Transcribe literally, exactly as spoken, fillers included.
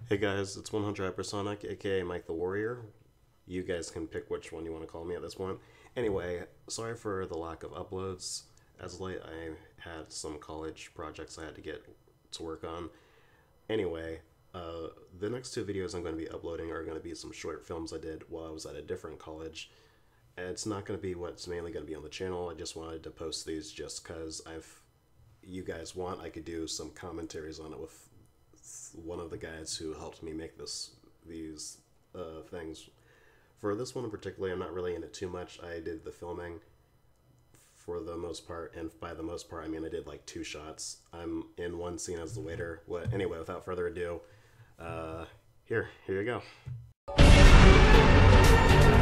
Hey guys, it's one hundred Hypersonic, aka Mike the Warrior. You guys can pick which one you want to call me at this point. Anyway, sorry for the lack of uploads. As of late, I had some college projects I had to get to work on. Anyway, uh, the next two videos I'm going to be uploading are going to be some short films I did while I was at a different college. And it's not going to be what's mainly going to be on the channel. I just wanted to post these just because I've, you guys want, I could do some commentaries on it with one of the guys who helped me make this these uh, things. For this one in particular, I'm not really in it too much. I did the filming for the most part, and by the most part, I mean I did like two shots. I'm in one scene as the waiter. What? Anyway, without further ado, uh, here, here you go.